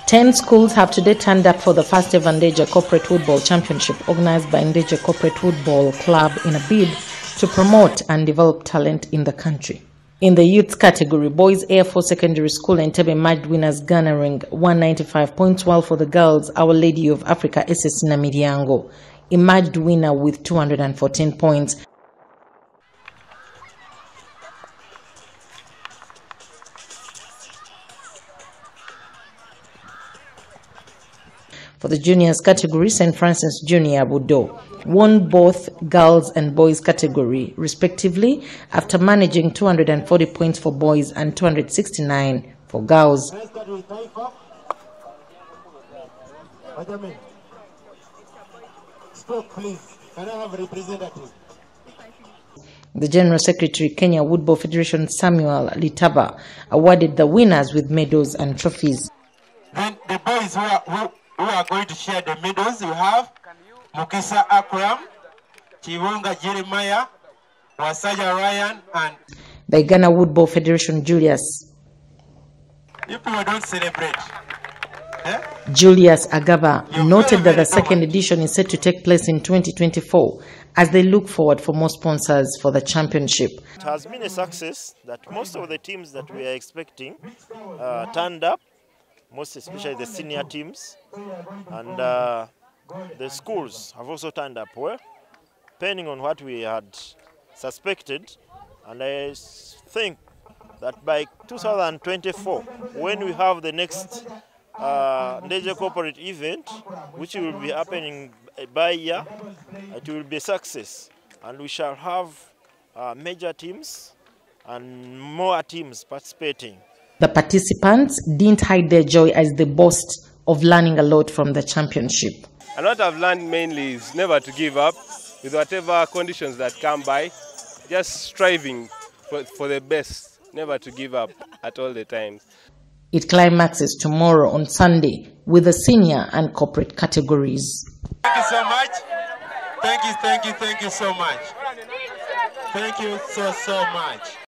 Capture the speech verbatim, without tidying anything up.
Ten schools have today turned up for the first ever Ndeje Corporate Football Championship organized by Ndeje Corporate Football Club in a bid to promote and develop talent in the country. In the youth category, Boys Air Force Secondary School Entebbe emerged winners garnering one hundred ninety-five points, while for the girls, Our Lady of Africa S S Namiryango emerged winner with two hundred fourteen points. For the juniors category, Saint Francis Junior Budo won both girls and boys category respectively after managing two hundred forty points for boys and two hundred sixty-nine for girls. The General Secretary, Kenya Woodball Federation, Samuel Litaba, awarded the winners with medals and trophies. Then the boys who are, who, who are going to share the medals, you have Mukisa Akram, Chivunga Jeremiah, Wasaja Ryan, and the Ghana Woodball Federation, Julius. You people don't celebrate. Eh? Julius Agaba You're noted very, that the second common. edition is set to take place in twenty twenty-four as they look forward for more sponsors for the championship. It has been a success that most of the teams that we are expecting uh, turned up, most especially the senior teams, and uh, the schools have also turned up well, depending on what we had suspected. And I think that by two thousand twenty-four, when we have the next uh, Ndeje corporate event, which will be happening by year, it will be a success, and we shall have uh, major teams and more teams participating. The participants didn't hide their joy as they boast of learning a lot from the championship. And what I've learned mainly is never to give up with whatever conditions that come by, just striving for, for the best, never to give up at all the times. It climaxes tomorrow on Sunday with the senior and corporate categories. Thank you so much. Thank you, thank you, thank you so much. Thank you so, so much.